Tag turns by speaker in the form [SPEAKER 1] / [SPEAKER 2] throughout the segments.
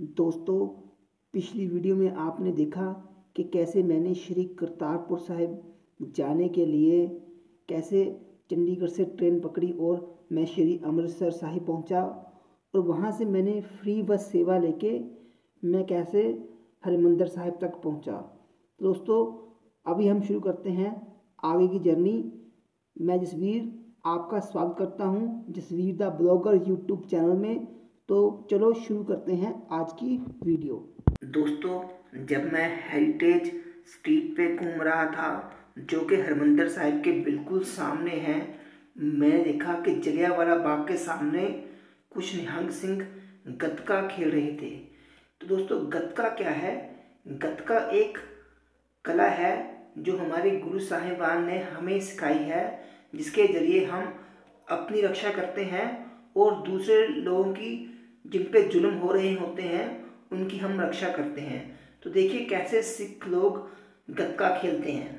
[SPEAKER 1] दोस्तों, पिछली वीडियो में आपने देखा कि कैसे मैंने श्री करतारपुर साहिब जाने के लिए कैसे चंडीगढ़ से ट्रेन पकड़ी और मैं श्री अमृतसर साहिब पहुंचा और वहां से मैंने फ्री बस सेवा लेके मैं कैसे हरिमंदिर साहिब तक पहुंचा। तो दोस्तों, अभी हम शुरू करते हैं आगे की जर्नी। मैं जसवीर आपका स्वागत करता हूं Jasveer the blogger YouTube channel में। तो चलो शुरू करते हैं आज की वीडियो। दोस्तों, जब मैं हेरिटेज स्ट्रीट पे घूम रहा था जो कि हरिमंदिर साहिब के बिल्कुल सामने है, मैंने देखा कि जलियांवाला बाग के सामने कुछ निहंग सिंह गतका खेल रहे थे। तो दोस्तों, गतका क्या है? गतका एक कला है जो हमारे गुरु साहिबान ने हमें सिखाई है, जिसके ज़रिए हम अपनी रक्षा करते हैं और दूसरे लोगों की जिन पे जुल्म हो रहे होते हैं उनकी हम रक्षा करते हैं। तो देखिए कैसे सिख लोग गतका खेलते हैं।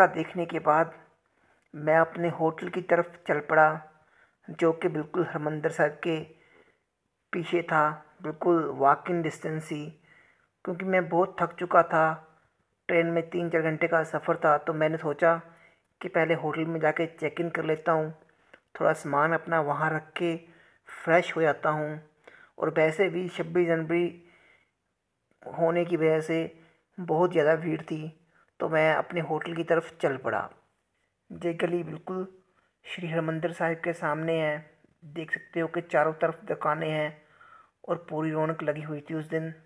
[SPEAKER 1] नज़ारा देखने के बाद मैं अपने होटल की तरफ चल पड़ा, जो कि बिल्कुल हरमंदिर साहिब के पीछे था, बिल्कुल वॉकिंग डिस्टेंस ही। क्योंकि मैं बहुत थक चुका था, ट्रेन में 3-4 घंटे का सफ़र था, तो मैंने सोचा कि पहले होटल में जाके चेक इन कर लेता हूँ, थोड़ा सामान अपना वहाँ रख के फ्रेश हो जाता हूँ। और वैसे भी 26 जनवरी होने की वजह से बहुत ज़्यादा भीड़ थी, तो मैं अपने होटल की तरफ चल पड़ा। ये गली बिल्कुल श्री हरमंदिर साहिब के सामने है। देख सकते हो कि चारों तरफ दुकानें हैं और पूरी रौनक लगी हुई थी उस दिन।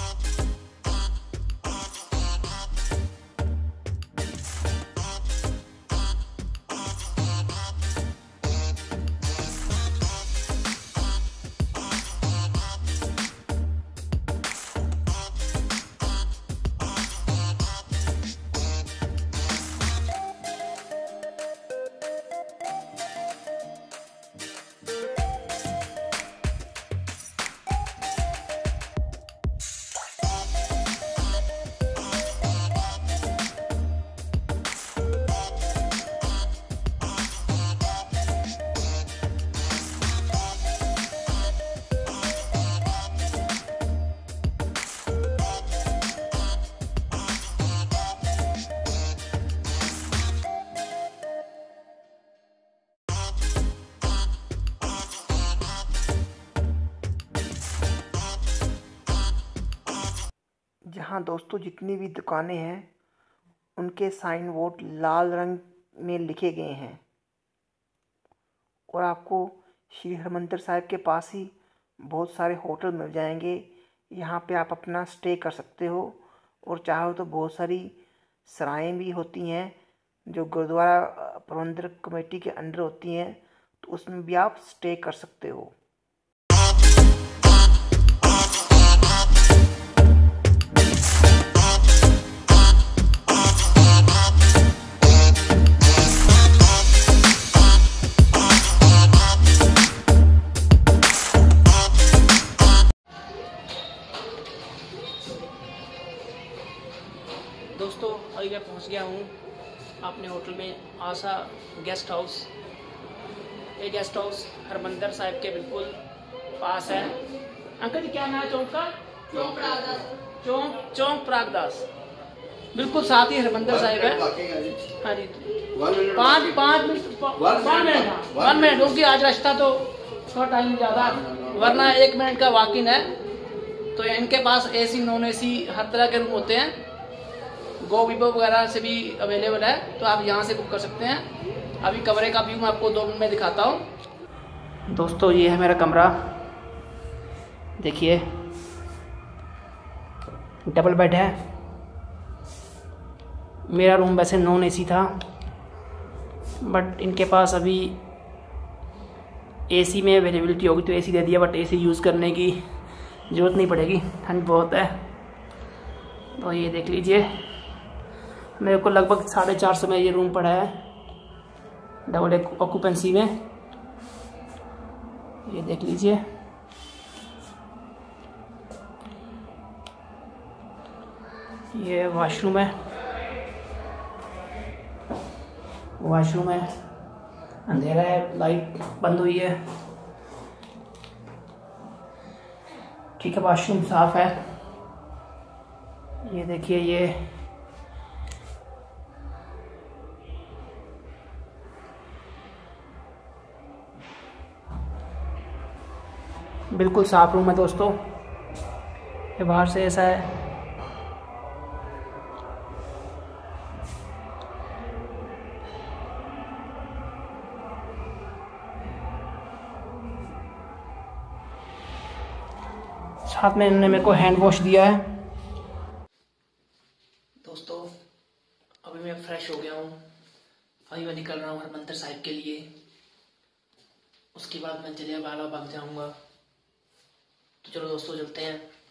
[SPEAKER 1] जहाँ दोस्तों जितनी भी दुकानें हैं उनके साइन बोर्ड लाल रंग में लिखे गए हैं, और आपको श्री हरमंदिर साहिब के पास ही बहुत सारे होटल मिल जाएंगे। यहाँ पे आप अपना स्टे कर सकते हो, और चाहो तो बहुत सारी सराएं भी होती हैं जो गुरुद्वारा प्रबंधक कमेटी के अंडर होती हैं, तो उसमें भी आप स्टे कर सकते हो।
[SPEAKER 2] दोस्तों अभी मैं पहुंच गया हूं अपने होटल में, आशा गेस्ट हाउस। ये गेस्ट हाउस हरमंदिर साहिब के बिल्कुल पास है। अंकल जी क्या नाम है चौक का? चौक प्रागदास, बिल्कुल साथ ही हरमंदिर साहिब है। हाँ जी, 1 मिनट, क्योंकि आज रास्ता तो थोड़ा टाइम ज़्यादा, वरना 1 मिनट का वॉक-इन है। तो इनके पास AC नॉन AC हर तरह के रूम होते हैं, गो विवो वगैरह से भी अवेलेबल है, तो आप यहाँ से बुक कर सकते हैं। अभी कमरे का व्यू मैं आपको 2 मिनट में दिखाता हूँ। दोस्तों ये है मेरा कमरा, देखिए डबल बेड है। मेरा रूम वैसे नॉन AC था, बट इनके पास अभी AC में अवेलेबिलिटी होगी तो AC दे दिया, बट AC यूज़ करने की ज़रूरत नहीं पड़ेगी, ठंड बहुत है। तो ये देख लीजिए, मेरे को लगभग 450 में ये रूम पड़ा है, डबल ऑक्यूपेंसी में। ये देख लीजिए, ये वॉशरूम है, अंधेरा है, लाइट बंद हुई है। ठीक है, वॉशरूम साफ है। ये देखिए, ये बिल्कुल साफ रूम है दोस्तों। ये बाहर से ऐसा है। साथ में इन्होंने मेरे को हैंड वॉश दिया है। दोस्तों अभी मैं फ्रेश हो गया हूँ, अभी मैं निकल रहा हूँ हरमंदिर साहिब के लिए। उसके बाद मैं जलियांवाला बाग जाऊँगा। तो चलो दोस्तों चलते हैं।